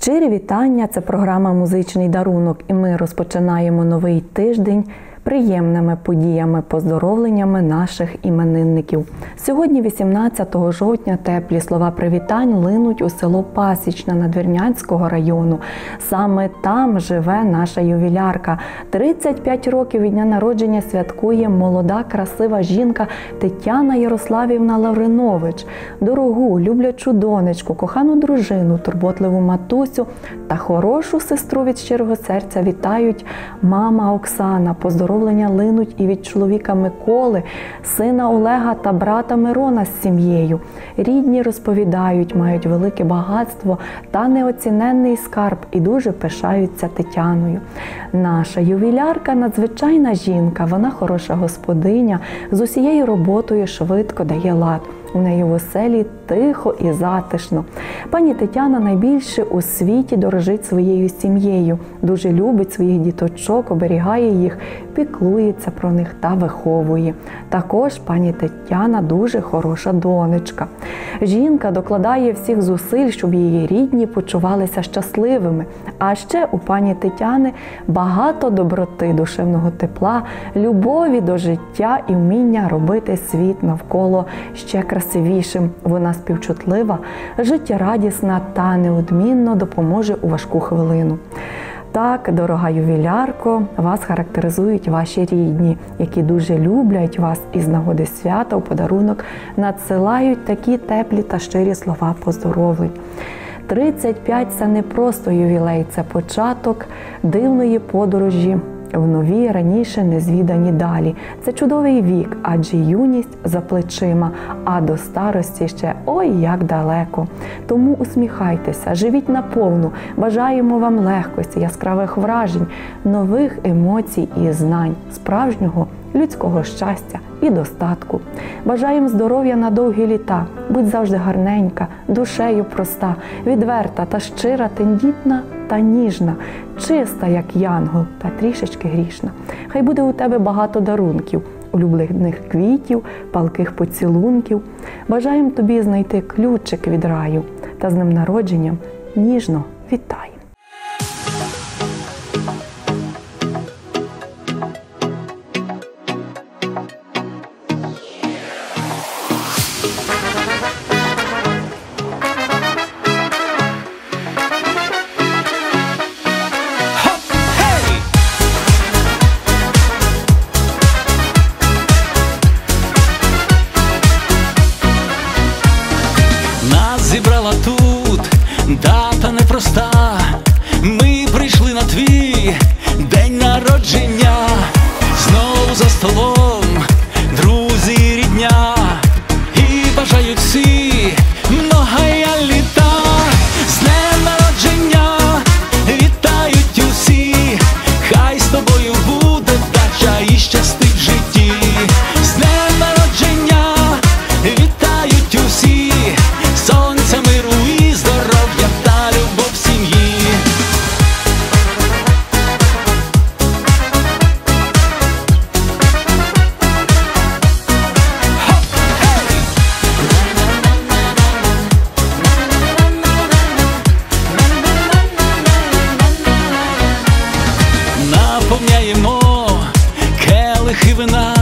Щирі вітання – це програма «Музичний дарунок», і ми розпочинаємо новий тиждень приємними подіями, поздоровленнями наших іменинників. Сьогодні, 18 жовтня, теплі слова привітань линуть у село Пасічне Надвірнянського району. Саме там живе наша ювілярка. 35 років від дня народження святкує молода, красива жінка Тетяна Ярославівна Лавринович. Дорогу, люблячу донечку, кохану дружину, турботливу матусю та хорошу сестру від щирого серця вітають мама Оксана. Поздоровлення линуть і від чоловіка Миколи, сина Олега та брата Мирона з сім'єю. Рідні розповідають, мають велике багатство та неоціненний скарб і дуже пишаються Тетяною. Наша ювілярка – надзвичайна жінка, вона хороша господиня, з усією роботою швидко дає лад. У неї в оселі тихо і затишно. Пані Тетяна найбільше у світі дорожить своєю сім'єю, дуже любить своїх діточок, оберігає їх, піклується про них та виховує. Також пані Тетяна дуже хороша донечка. Жінка докладає всіх зусиль, щоб її рідні почувалися щасливими. А ще у пані Тетяни багато доброти, душевного тепла, любові до життя і вміння робити світ навколо ще красивішим. Вона співчутлива, життєрадісна та неодмінно допоможе у важку хвилину. Так, дорога ювілярко, вас характеризують ваші рідні, які дуже люблять вас і з нагоди свята у подарунок надсилають такі теплі та щирі слова поздоровлень. 35 – це не просто ювілей, це початок дивної подорожі в нові, раніше незвідані далі. Це чудовий вік, адже юність за плечима, а до старості ще ой як далеко. Тому усміхайтеся, живіть наповну, бажаємо вам легкості, яскравих вражень, нових емоцій і знань, справжнього людського щастя і достатку. Бажаємо здоров'я на довгі літа, будь завжди гарненька, душею проста, відверта та щира, тендітна та ніжна, чиста, як янгол, та трішечки грішна. Хай буде у тебе багато дарунків, улюблених квітів, палких поцілунків. Бажаємо тобі знайти ключик від раю та з днем народженням ніжно вітаємо. Зібрала тут дата непроста. Ми прийшли на твій день народження. Знову за столом друзі, рідня, і бажають всі многая літа. З днем народження вітають усі. Хай з тобою буде вдача і щастить в житті. З днем народження вітають усі. Сонця, миру і здоров'я та любов в сім'ї. Наповняємо келихи вина.